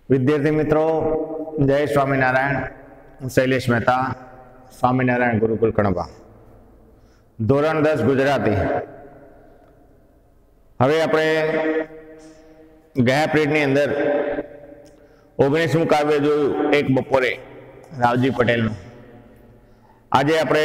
विद्यार्थी मित्रों, जय स्वामीनारायण। हूँ शैलेष मेहता, स्वामीनारायण गुरुकुल कणबा, धोरण 10 गुजराती। हवे आपणे गया पीरियडनी अंदर 19मुं काव्य जोयुं, एक बपोरे रावजी पटेलनुं। आजे आपणे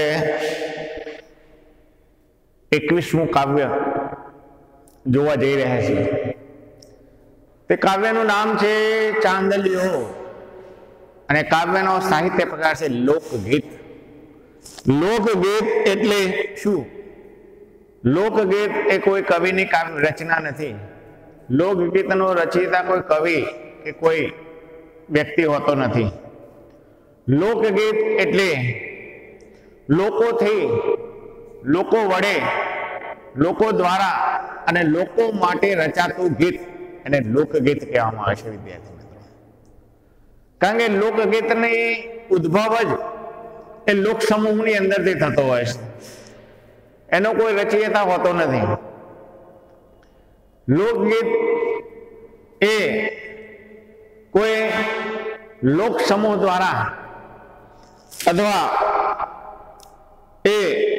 21मुं काव्य जोवा जई रह्या छीए। ते काव्यनुं नाम छे चांदलियो अने काव्यनो साहित्य प्रकार छे लोकगीत। लोकगीत एटले शुं? लोकगीत ए कोई कविनी काव्य रचना नथी। लोकगीतनो रचयिता कोई कवि के कोई व्यक्ति होतो नथी। लोकगीत एटले लोकोथी, लोको वडे, लोको द्वारा अने लोको माटे रचातुं गीत एने लोकगीत कहेवामां आवे छे। विद्यार्थी मित्रों, कारण के लोकगीतनी उद्भव ज ए लोक समूहनी अंदरथी थतो होय छे। एनो कोई रचयिता होतो नथी। लोकगीत ए कोई लोक समूह द्वारा अथवा ए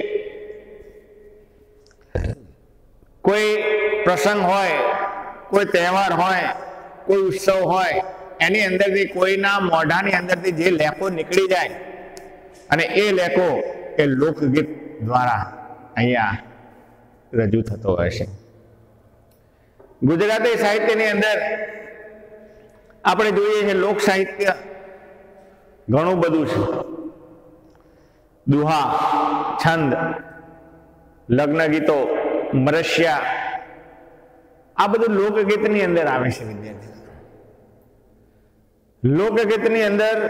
कोई प्रसंग होय, कोई तहेवार होय, कोई उत्सव होय, एनी अंदरथी कोईना मोढानी अंदरथी जे लेखो निकળી जाय अने ए लेखो ए लोकगीत द्वारा अहींया रजू थतो होय छे। गुजराती साहित्यनी अंदर आपणे जोईए छे लोक साहित्य घणुं बधुं छे। दुहा, छंद, लग्न गीतो, मरस्या, आ बधुं लोकगीतनी अंदर आवे छे। विद्यार्थी, लोकगीतनी अंदर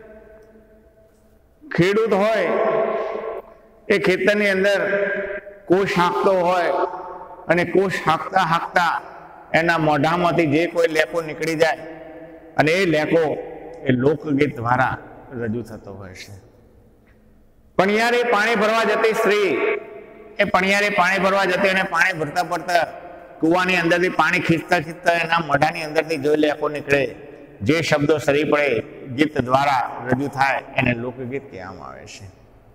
खेडूत होय ए खेतरनी अंदर कोष हांकतो होय अने कोष हांकता हांकता एना मोढामांथी जे कोई लेखो निकળી जाय अने ए लेखो ए लोकगीत द्वारा रजू थतो होय छे। पणियारे पाणी भरवा जती स्त्री ए पणियारे पाणी भरवा जती अने पाणी भरता भरता कुवानी अंदरथी पाणी खींचता खींचता एना मोढानी अंदरथी जो लेखो निकळे, जे शब्दों सरी पड़े, गीत द्वारा रजू थाय एने लोकगीत कहेवामां आवे छे।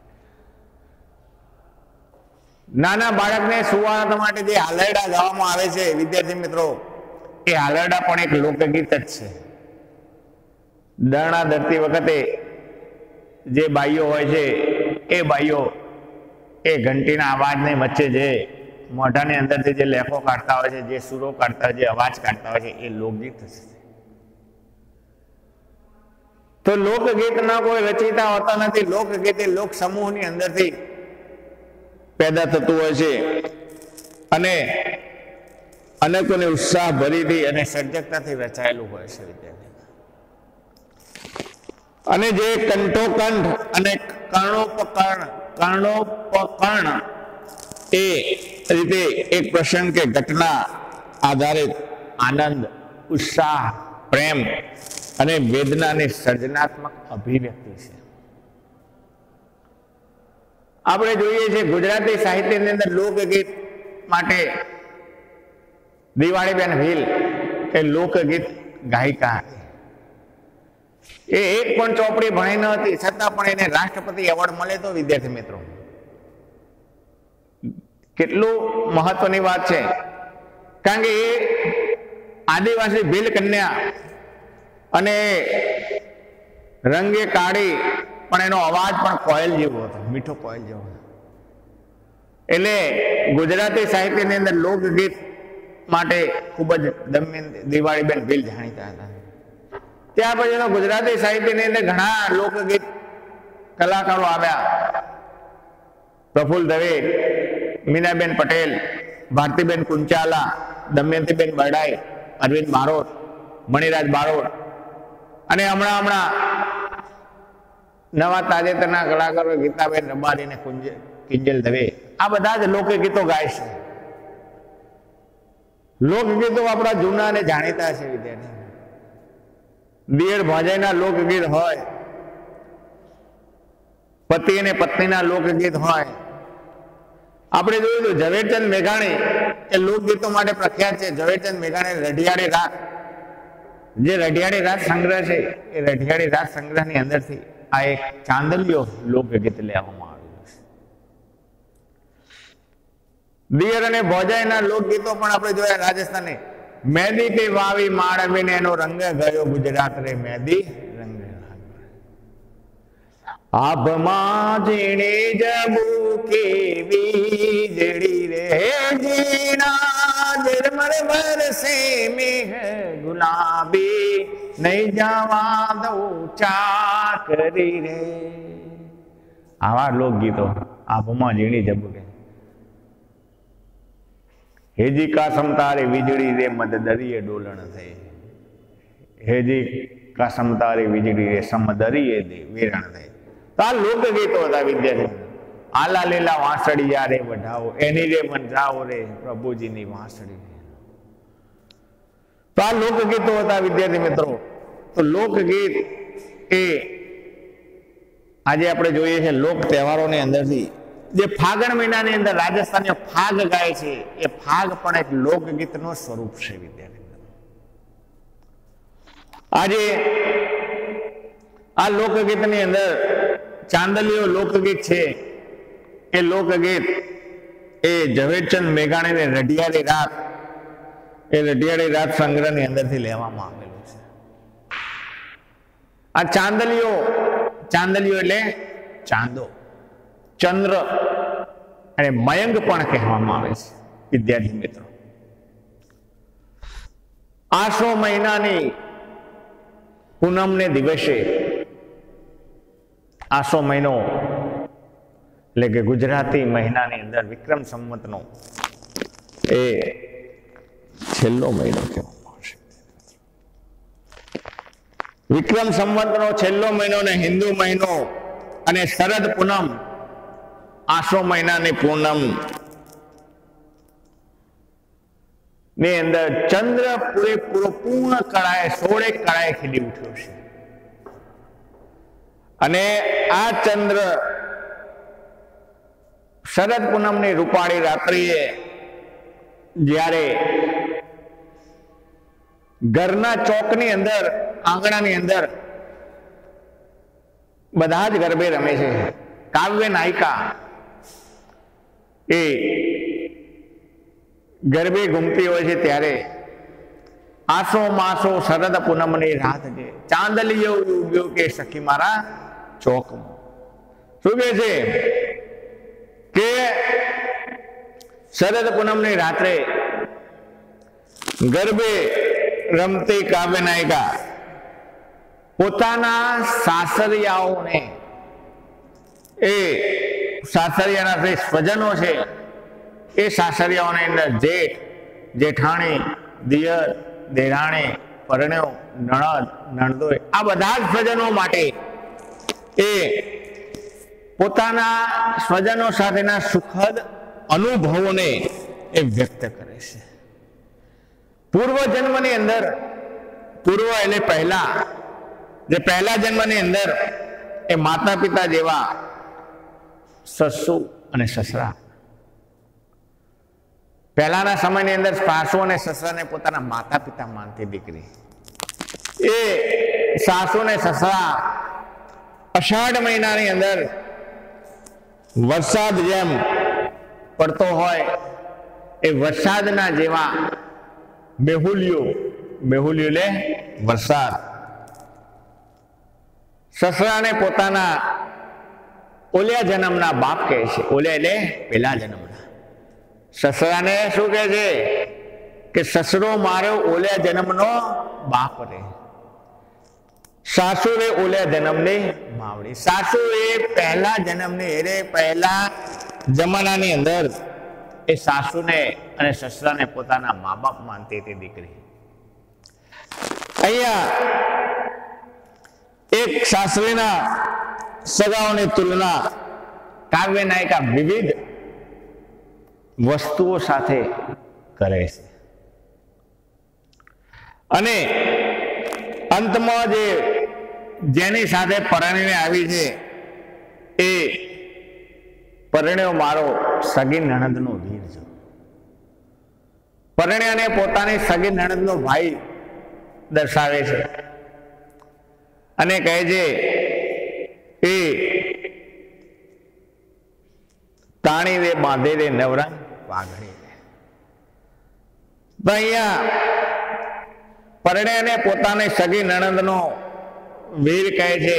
नाना बाळकने सुवाना माटे जे हालरडा गावामां आवे छे, विद्यार्थी मित्रों, ए हालरडा पण एक लोकगीत ज छे। दरણા धरती वखते जे बाईओ होय छे ए बाईओ ए घंटीना अवाजने वच्चे जे मोढानी अंदरथी जे लेखो काढता होय छे, जे सुरो काढता होय, जे अवाज काढता होय छे, ए लोकगीत छे। तो लोकगीत ना कोई रचयिता होता नहीं। लोकगीत लोक समूह नी अंदर थी पैदा थतुं होय छे अने अनेकों ने उत्साह भरी थी अने सर्जकता थी रचायेलुं होय छे। विद्यार्थी, अने जे कंठोकंठ अने कर्णोपकर्ण ए रीते एक प्रसंग के घटना आधारित आनंद, उत्साह, प्रेम अने वेदना ने सर्जनात्मक अभिव्यक्ति छे। आपणे जोईए छे गुजराती साहित्यनी अंदर लोकगीत माटे दिवाळीबेन भील ए लोकगीत गायिका हती। ए एक पण ચોપડી ભણી ન હતી, છતાં પણ એને રાષ્ટ્રપતિ એવોર્ડ મળે તો વિદ્યાર્થી મિત્રો કેટલું મહત્વની વાત છે। કારણ કે એ આદિવાસી ભીલ કન્યા અને રંગે કાળી પણ એનો અવાજ પણ કોયલ જેવો હતો, મીઠો કોયલ જેવો હતો। એટલે ગુજરાતી સાહિત્યની અંદર લોકગીત માટે ખૂબ જ દમયંતી દિવાળીબેન ભીલ જાણીતા હતા। ત્યાર પછીનો ગુજરાતી સાહિત્યની અંદર ઘણા લોકગીત કલાકારો આવ્યા। પ્રફુલ્લ દવે, મીનાબેન પટેલ, ભારતીબેન કુંચાલા, દમયંતીબેન બરડાઈ, અરવિંદ બારોટ, મણિરાજ બારોટ અને હમણાં નવા તાજેતરના કલાકારો ગીતાબેન રબારી અને કિંજલ દવે, આ બધા જ લોકગીતો ગાય છે। લોકગીતો આપણા જૂના અને જાણીતા છે। વિદ્યાર્થી, દિયર ભાજાઈના લોકગીત હોય, પતિ અને પત્નીના લોકગીત હોય। આપણે જોયું તો ઝવેરચંદ મેઘાણી એ લોકગીતો માટે પ્રખ્યાત છે। ઝવેરચંદ મેઘાણી રઢિયાળી રાત જે રઢિયાળી રાસ સંગ્રહ છે એ રઢિયાળી રાસ સંગ્રહની અંદરથી આ એક ચાંદલિયો લોકગીત લેવામાં આવ્યું છે. દિયર અને ભોજાઈના લોકગીતો પણ આપણે જોયા રાજસ્થાને. મેદી પે વાવી માળવીને એનો રંગ ગયો ગુજરાત રે મેદી રંગ આભમાં ઝીણી જબુ કેવી જડી રે જીણા જરમર વરસે મેઘ ગુલાબી નહીં જવા દઉં ચાકરી રે. આવા લોકગીતો આભમાં ઝીણી જબુ કે હેજી કા સમતારે વીજળી રે મદ દરિયે ડોલણ થઈ. હેજી કા સમતારે વીજળી રે સમ દરિયે દે વેરણ થઈ. તો આ લોકગીતો હતા વિદ્યાર્થી. આલા લીલા વાંસળિયા રે વઢાવો એની રે મંજાવો રે પ્રભુજીની વાંસળી. તો આ લોકગીતો હતા વિદ્યાર્થી મિત્રો. તો લોકગીત એ આજે આપણે જોઈએ છે લોક તહેવારોની અંદરથી જે ફાગણ મહિનાની અંદર રાજસ્થાનીઓ ફાગ ગાય છે એ ફાગ પણ એક લોકગીતનું સ્વરૂપ છે વિદ્યાર્થી મિત્રો. આજે આ લોકગીતની અંદર ચાંદલિયો લોકગીત છે એ લોકગીત એ ઝવેરચંદ મેઘાણીની રઢિયાળી રાત એ રઢિયાળી રાત સંગ્રહની અંદરથી લેવામાં આવેલું છે. આ ચાંદલિયો એટલે ચાંદો, ચંદ્ર અને મયંક પણ કહેવામાં આવે છે વિદ્યાર્થી મિત્રો. આસો મહિનાની પૂનમને દિવસે આસો મહિનો એટલે કે ગુજરાતી મહિનાની અંદર વિક્રમ સંવતનો એ છેલ્લો મહિનો કહેવામાં આવશે. વિક્રમ સંવતનો છેલ્લો મહિનો ને હિન્દુ મહિનો અને શરદ પૂનમ આસો મહિનાની પૂનમ ની અંદર ચંદ્ર પૂરેપૂરો પૂર્ણ કળાએ 16 કળાએ ખીલી ઉઠ્યો છે. અને આ ચંદ્ર શરદ પૂનમની રૂપાળી રાત્રિએ જ્યારે ઘરના ચોકની અંદર આંગણાની અંદર બધા જ ગરબે રમે છે. કાવ્ય નાયિકા એ ગરબે ઘૂમતી હોય છે ત્યારે આસો માસો શરદ પૂનમની રાત છે ચાંદલિયો ઉગ્યો કે સખી મારા ચોકમાં. શું કહે છે કે શરદ પૂનમની રાત્રે ગરબે રમતી કાવ્ય નાયિકા પોતાના સાસરિયાઓને એ સાસરિયાના જે સ્વજનો છે એ સાસરિયાઓની અંદર જેઠ, જેઠાણી, દિયર, દેરાણી, પરણ્યો, નણદ, નણદોય આ બધા જ સ્વજનો માટે એ પોતાના સ્વજનો સાથેના સુખદ અનુભવોને એ વ્યક્ત કરે છે. પૂર્વ જન્મની અંદર, પૂર્વ એટલે પહેલા, જે પહેલા જન્મની અંદર એ માતા પિતા જેવા સસુ અને સસરા, પહેલાના સમયની અંદર સાસુ અને સસરાને પોતાના માતા પિતા માનતી દીકરી, એ સાસુ અને સસરા અષાઢ મહિનાની અંદર વરસાદ જેમ પડતો હોય એ વરસાદના જેવા બેહુલ્યું લે વરસાદ સસરાને પોતાના ઓલિયા જન્મના બાપ કહે છે. ઓલિયા એટલે પેલા જન્મના. સસરાને શું કહે છે કે સસરો મારો ઓલિયા જન્મનો બાપ રે. સાસુ રે ઓલિયા જન્મની માવડી. સાસુ એ પહેલા જન્મની એટલે પહેલા જમાનાની અંદર એ સાસુને અને સસરાને પોતાના મા બાપ માનતી હતી દીકરી. અહીંયા એક સાસરીના સગાઓની તુલના કાવ્ય નાયિકા વિવિધ વસ્તુઓ સાથે કરે છે અને અંતમાં જેની સાથે પરણીને આવી છે એ પરણ્યો મારો સગી નણંદનો વીર છે. પરણ્યાને પોતાની સગી નણંદનો ભાઈ દર્શાવે છે અને કહે છે એ તાણી રે બાંધે રે નવરંગ પાઘડી રે. તો અહીંયા પરણ્યાને પોતાની સગી નણંદનો વીર કહે છે.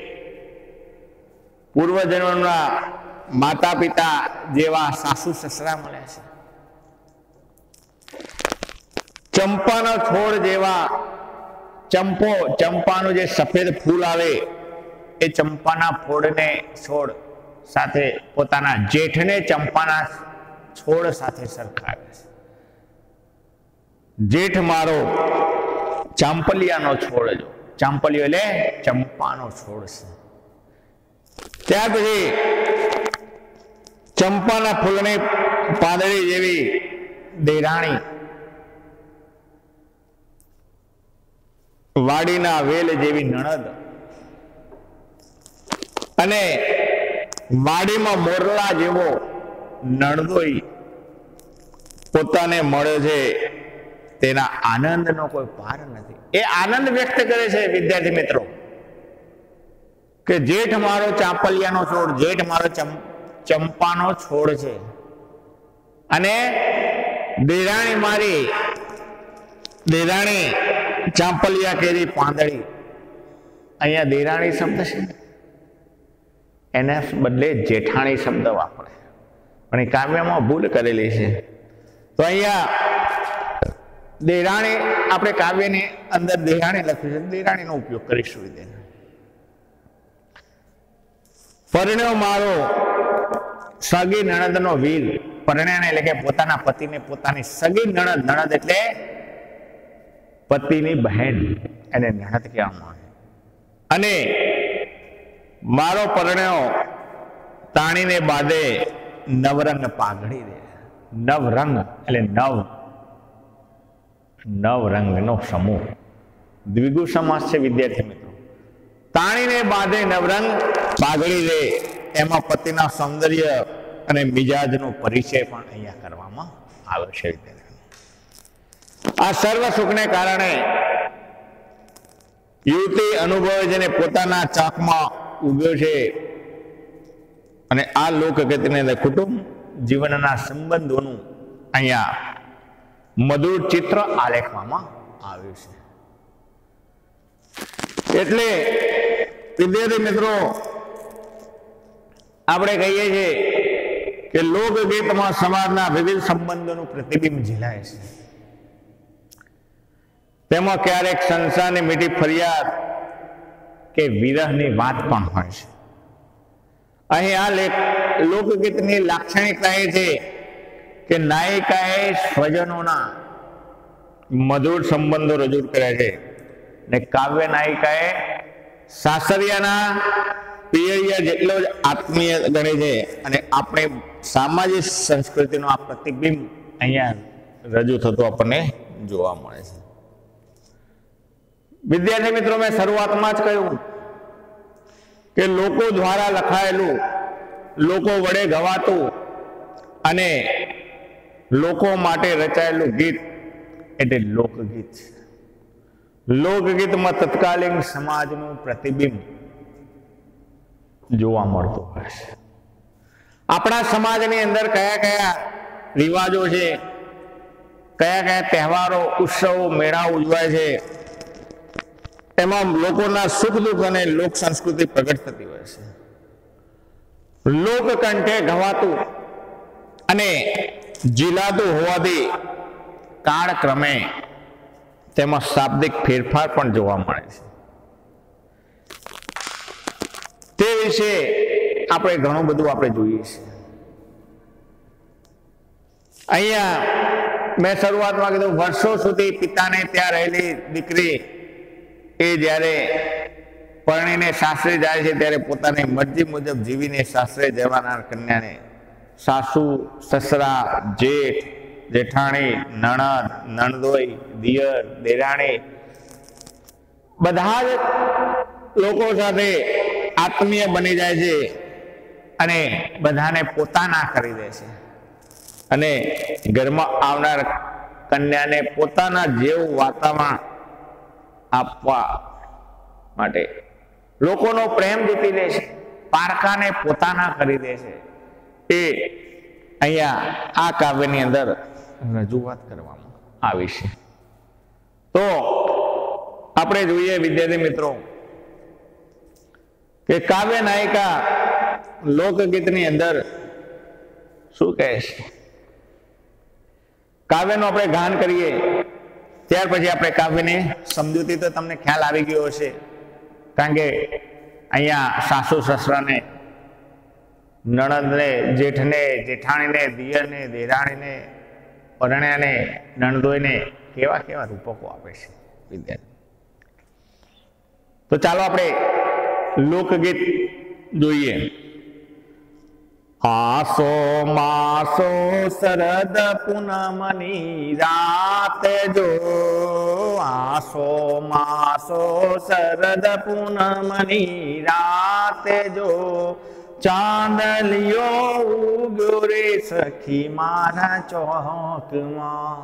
પૂર્વજન્મના માતા પિતા જેવા સાસુ સસરા મળ્યા છે. ચંપાનો છોડ જેવા ચંપાનું જે સફેદ ફૂલ આવે એ ચંપાના ફૂલને છોડ સાથે પોતાના જેઠને ચંપાના છોડ સાથે સરખાવે છે. જેઠ મારો ચાંપલિયાનો છોડ, જો ચાંપલિયો એટલે ચંપાનો છોડ છે. ત્યાર પછી ચંપાના ફૂલની પાંદડી જેવી દેરાણી, વાડીના વેલ જેવી નણદ અને વાડીમાં મોરલા જેવો નણદોઈ પોતાને મળે છે. તેના આનંદનો કોઈ પાર નથી. એ આનંદ વ્યક્ત કરે છે વિદ્યાર્થી મિત્રો કે જેઠ મારો ચાંપલિયાનો છોડ, જેઠ મારો ચંપાનો છોડ છે અને દેરાણી મારી દેરાણી ચાંપલિયા કેરી પાંદડી. અહીંયા દેરાણી શબ્દ છે એના બદલે જેઠાણી શબ્દ વાપરે, પણ એ કાવ્યમાં ભૂલ કરેલી છે. તો અહીંયા દેરાણી, આપણે કાવ્યની અંદર દેરાણી લખ્યું છે, દેરાણીનો ઉપયોગ કરીશું. પરણ્યો મારો સગી નણંદનો વીર. પરણ્યાને એટલે કે પોતાના પતિને પોતાની સગી નણંદ, નણંદ એટલે પતિની બહેન, એને નણંદ કહેવામાં આવે. અને મારો પરણ્યો તાણીને બાદે નવરંગ પાઘડી દે. નવરંગ એટલે નવ રંગનો સમૂહ, દ્વિગુ સમાસ છે વિદ્યાર્થી મિત્રો. તાણીને બાંધે નવરંગ પાઘડી દે, એમાં પતિના સૌંદર્ય અને મિજાજનો પરિચય પણ અહીંયા કરવામાં આવે છે. આ સર્વ સુખને કારણે યુવતી અનુભવે જેને પોતાના ચાકમાં ઉગ્યો છે અને આ લોકગતિની અંદર કુટુંબ જીવનના સંબંધોનું અહીંયા મધુર ચિત્ર આલેખવામાં આવ્યું છે. એટલે વિદ્યાર્થી મિત્રો આપણે કહીએ છીએ કે લોકગીતમાં સમાજના વિવિધ સંબંધોનું પ્રતિબિંબ ઝીલાય છે. તેમાં ક્યારેક સંસારની મીઠી ફરિયાદ કે વિરહની વાત પણ હોય છે. અહીં આ લોકગીતની લાક્ષણિકતા એ છે કે નાયિકાએ સ્વજનોના મધુર સંબંધો રજૂ કર્યા છે ને કાવ્ય નાયિકાએ સાસરિયાના પિયરિયા જેટલો જ આત્મીય ગણે છે. અને આપણે સામાજિક સંસ્કૃતિનો આ પ્રતિબિંબ અહીંયા રજૂ થતું આપણને જોવા મળે છે. વિદ્યાર્થી મિત્રો, મેં શરૂઆતમાં જ કહ્યું કે લોકો દ્વારા લખાયેલું, લોકો વડે ગવાતું અને લોકો માટે રચાયેલું ગીત એટલે લોકગીત. લોકગીતમાં તત્કાલીન સમાજનું પ્રતિબિંબ જોવા મળતું હોય છે. આપણા સમાજની અંદર કયા કયા રિવાજો છે, કયા કયા તહેવારો, ઉત્સવો, મેળા ઉજવાય છે, એમાં લોકોના સુખ દુઃખ અને લોક સંસ્કૃતિ પ્રગટ થતી હોય છે. લોકકંઠે ગવાતું અને ઝીલાતું હોવાથી કાળક્રમે તેમાં શાબ્દિક ફેરફાર પણ જોવા મળે છે. તે વિશે આપણે ઘણું બધું આપણે જોઈએ છીએ. અહીંયા મેં શરૂઆતમાં કીધું, વર્ષો સુધી પિતાને ત્યાં રહેલી દીકરી એ જ્યારે પરણીને સાસરે જાય છે ત્યારે પોતાની મરજી મુજબ જીવીને સાસરે જવાના કન્યાને સાસુ, સસરા, જેઠ, જેઠાણી, નણદ, નણદોઈ, દિયર, દેરાણી બધા જ લોકો સાથે આત્મીય બની જાય છે અને બધાને પોતાના કરી દે છે અને ઘરમાં આવનાર કન્યાને પોતાના જેવું વાતાવરણ આપવા માટે લોકોનો પ્રેમ જીતી લે છે, પારકાને પોતાના કરી દે છે, એ અહીંયા આ કાવ્યની અંદર રજૂઆત કરવામાં આવી છે. તો આપણે જોઈએ વિદ્યાર્થી મિત્રો કે કાવ્ય નાયિકા લોકગીતની અંદર શું કહે છે. કાવ્યનું આપણે ગાન કરીએ ત્યાર પછી આપણે કાવ્યની સમજૂતી તો તમને ખ્યાલ આવી ગયો હશે, કારણ કે અહીંયા સાસુ સસરાને, નણંદને, જેઠને, જેઠાણીને, દિયરને, દેરાણીને, પરણ્યાને, નણદોઈને કેવા કેવા રૂપકો આપે છે વિદ્યાર્થી. તો ચાલો આપણે લોકગીત જોઈએ. આસો માસો શરદ પૂનમની રાતે જો, આસો માસો શરદ પૂનમની રાતે જો, ચાંદલિયો ઉગ્યો રે સખી મારા ચોકમાં,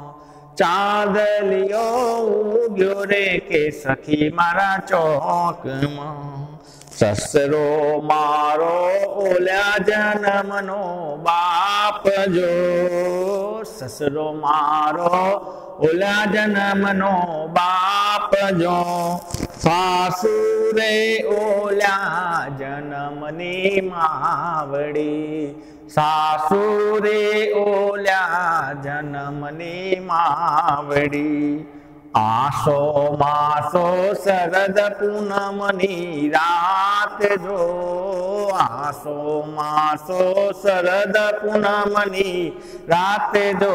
ચાંદલિયો ઉગ્યો રે કે સખી મારા ચોકમાં. સસરો મારો ઓલ્યા જન્મનો બાપ જો, સસરો મારો ઓલ્યા જન્મનો બાપ જો, સાસુ રે ઓલ્યા જન્મની માવડી, સાસુ રે ઓલ્યા જન્મની માવડી. આસો માસો શરદ પૂનમની રાત જો, આસો માસો શરદ પૂનમની રાત જો,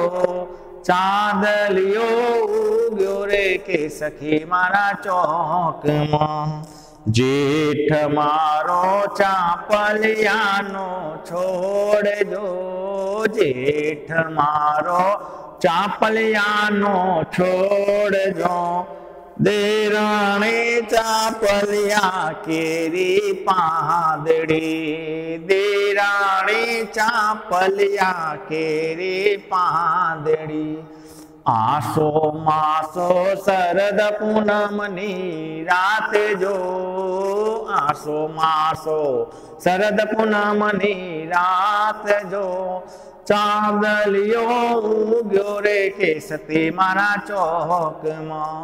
ચાંદલિયો ઉગ્યો રે કે સખી મારા ચોકમાં. જેઠ મારો ચાંપલિયાનો છોડજો, જેઠ મારો ચાંપલિયાનો છોડજો, દેરાણી ચાંપલિયા કેરી પાંદડી, દેરાણી ચાંપલિયા કેરી પાંદડી. આસો માસો શરદ પૂનમની રાતે જો, આસો માસો શરદ પૂનમની રાત જો, ચાંદલિયો ઉગ્યો રે કે સતી મારા ચોકમાં,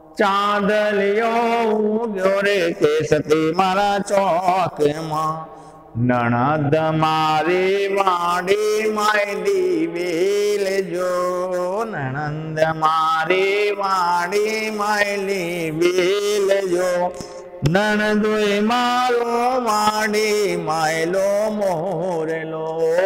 ચાંદલિયો ઉગ્યો રે કે સતી મારા ચોકમાં. નણદ મારી વાડી માયલી વેલજો, નણંદ મારી વાડી માયલી વેલજો, નણદોય મારો વાડી માયલો મોરેલો,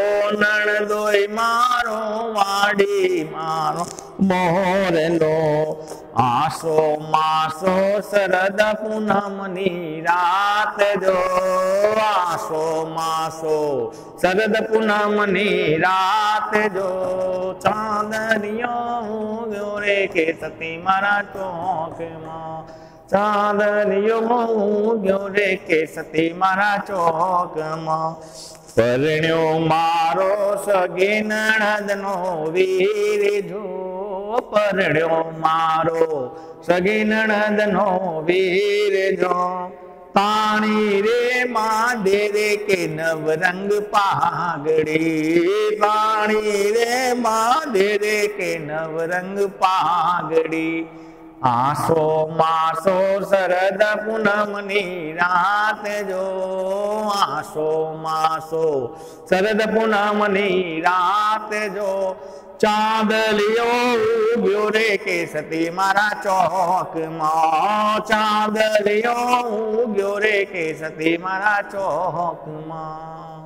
નણદોય મારો વાડી મારો મોરેલો. આસો માસો શરદ પૂનમની રાત જો, આસો માસો શરદ પૂનમની રાત જો, ચાંદલિયો ઉગ્યો રે કે સતી મારા ચોકમાં, ચાંદલિયો ઉગ્યો રે કે સતી મારા ચોકમાં. પરણ્યો મારો સગી નણંદનો વીર જો, પરણ્યો મારો સગી નણંદનો વીર જો, પાણી રે માંડે રે કે નવરંગ પાઘડી, પાણી રે માંડે રે કે નવરંગ પાઘડી. આસો માસો શરદ પૂનમની રાત જો, આસો માસો શરદ પૂનમની રાત જો, ચાંદલિયો ઉગ્યો રે કે સતી મારા ચોકમાં, ચાંદલિયો ઉગ્યો રે કે સતી મારા ચોકમાં.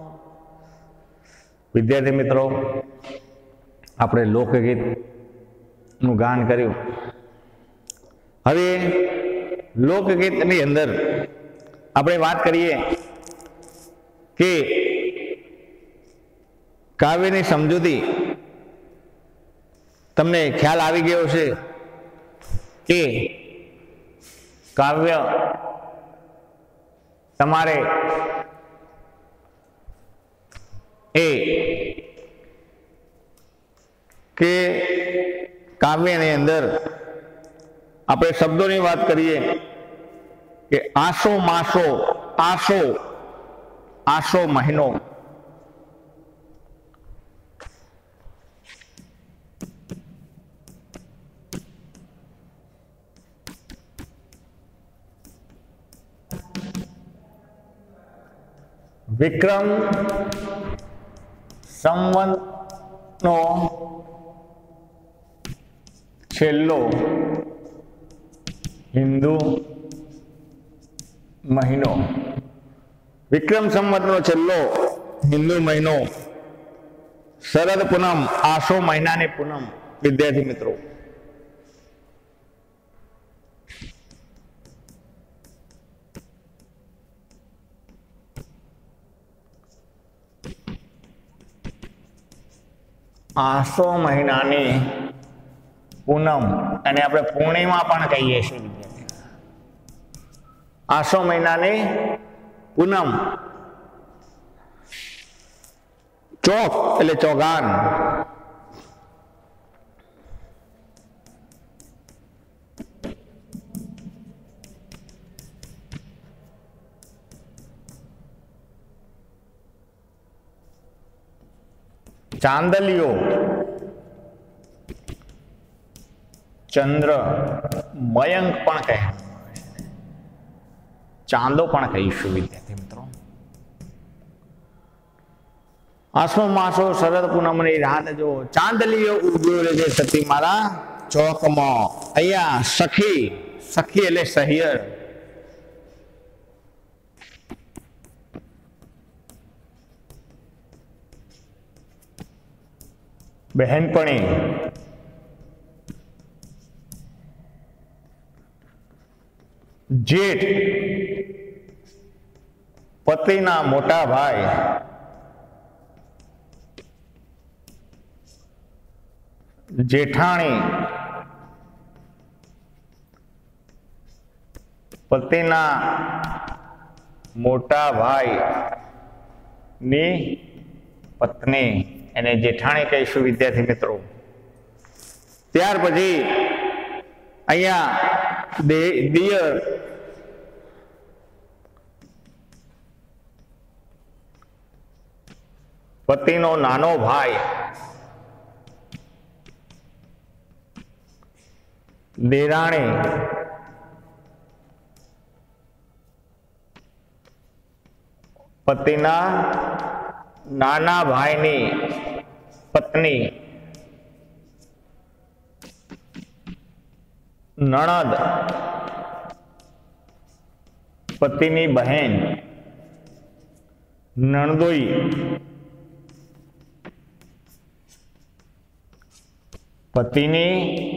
વિદ્યાર્થી મિત્રો, આપણે લોકગીત નું ગાન કર્યું. હવે લોકગીતની અંદર આપણે વાત કરીએ કે કાવ્યની સમજૂતી તમને ખ્યાલ આવી ગયો છે કે કાવ્ય તમારે એ કે કાવ્યની અંદર આપણે શબ્દોની વાત કરીએ કે આસો માસો, આસો આસો મહિનો, વિક્રમ સંવતનો છેલ્લો હિન્દુ મહિનો, વિક્રમ સંવતનો છેલ્લો હિન્દુ મહિનો શરદ પૂનમ, આસો મહિનાની પૂનમ. વિદ્યાર્થી મિત્રો, આસો મહિનાની પૂનમ, અને આપણે પૂર્ણિમા પણ કહીએ છીએ વિદ્યાર્થી. આસો મહિનાની પૂનમ, ચોક એટલે ચોગાન, ચાંદલિયો, ચંદ્ર, મયંક પણ કહે, ચાંદો પણ કહીશું વિદ્યાર્થી મિત્રો. આસો માસો શરદ પૂનમની રાત જો ચાંદલિયો ઉગ્યો રે છે સતી મારા ચોકમાં. અહીંયા સખી, સખી એટલે સહિયર, બહેનપણી, જેઠ પતિના મોટા ભાઈ, જેઠાણી પતિના મોટા ભાઈ ની પત્ની, એને જેઠાણી કહીશું વિદ્યાર્થી મિત્રો. ત્યાર પછી અહીંયા દિયર, પતિનો નાનો ભાઈ, દેરાણી, પતિના નાના ભાઈની પત્ની, નણદ, પતિની બહેન, નણદોઈ, પતિની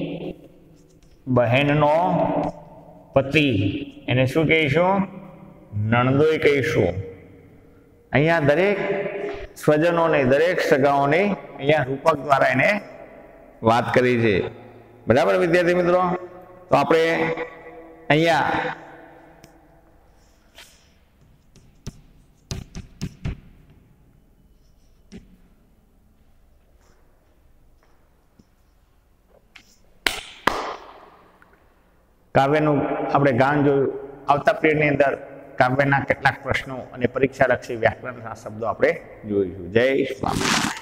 બહેનનો પતિ, એને શું કહીશું? નણદોઈ કહીશું. અહીંયા દરેક સ્વજનોને, દરેક સગાઓને અહીંયા રૂપક દ્વારા એને વાત કરી છે. બરાબર વિદ્યાર્થી મિત્રો? તો આપણે અહીંયા કાવ્યનું આપણે ગાન જોયું. આવતા પીરિયડની અંદર કાવ્યના કેટલાક પ્રશ્નો અને પરીક્ષાલક્ષી વ્યાકરણના શબ્દો આપણે જોઈશું. જય સ્વામિનારાયણ.